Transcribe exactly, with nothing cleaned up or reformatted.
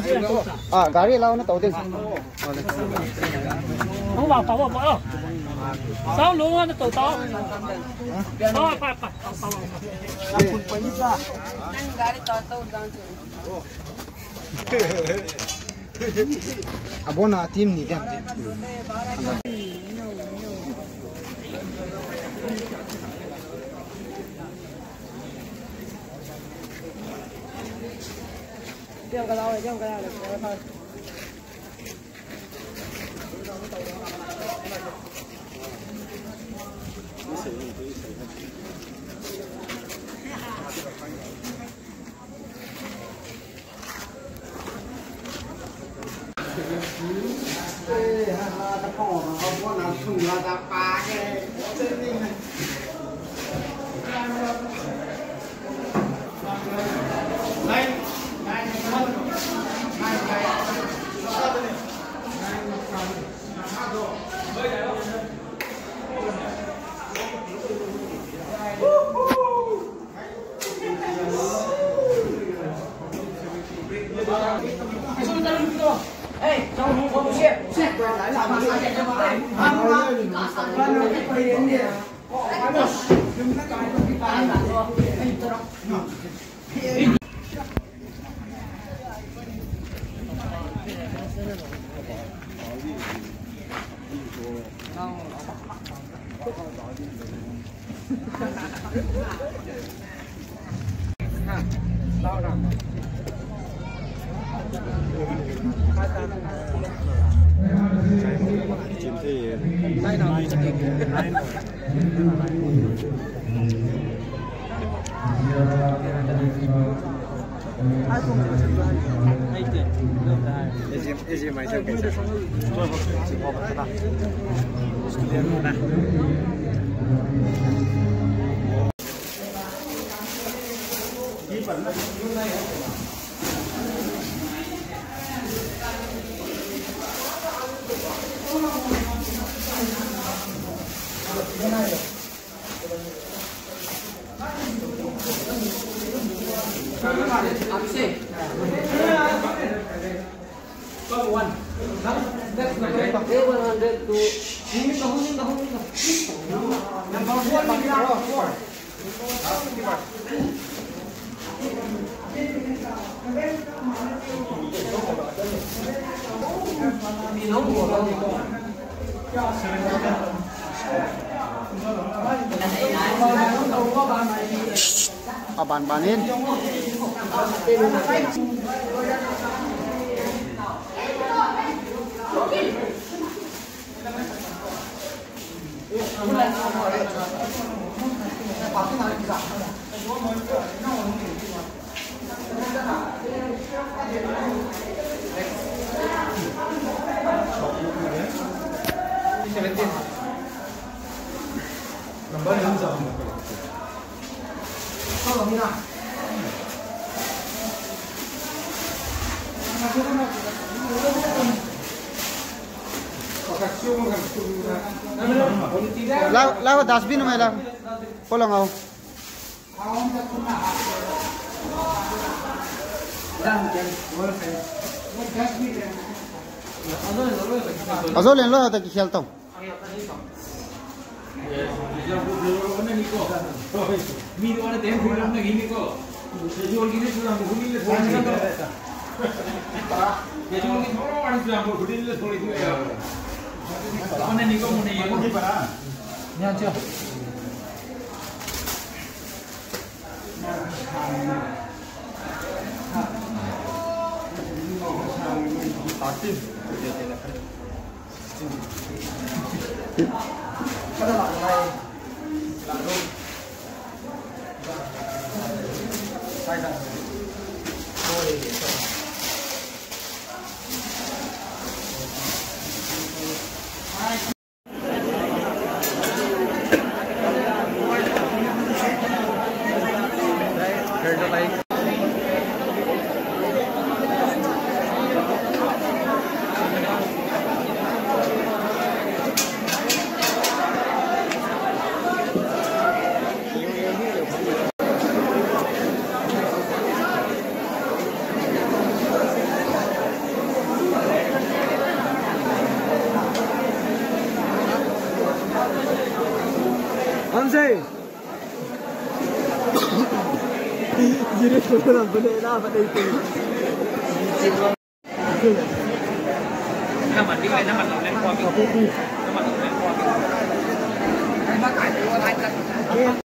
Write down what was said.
À, gari lao nó tàu đi. Không vào tàu vào bỏ. Sao luôn nó tàu tàu. Đó phải phải tàu tàu.คุณไปนี่จ้ะนั่งgari tàu tàu down to. Abona team ni dia. Đeo cái lao này, đeo cái lao này thôi. À, bàn bàn lên. Number yang sama. Kalau mina. Lau lau dustbin mai lau. Pulang au. Azol yang lo ada kisah tau. Kada lang ay laro. Sai da. Oi. Heard the like. Làm gì? Gì đấy tôi làm vấn đề nào vấn đề gì? Nó mặt đi lên nó mặt lên qua nó mặt lên qua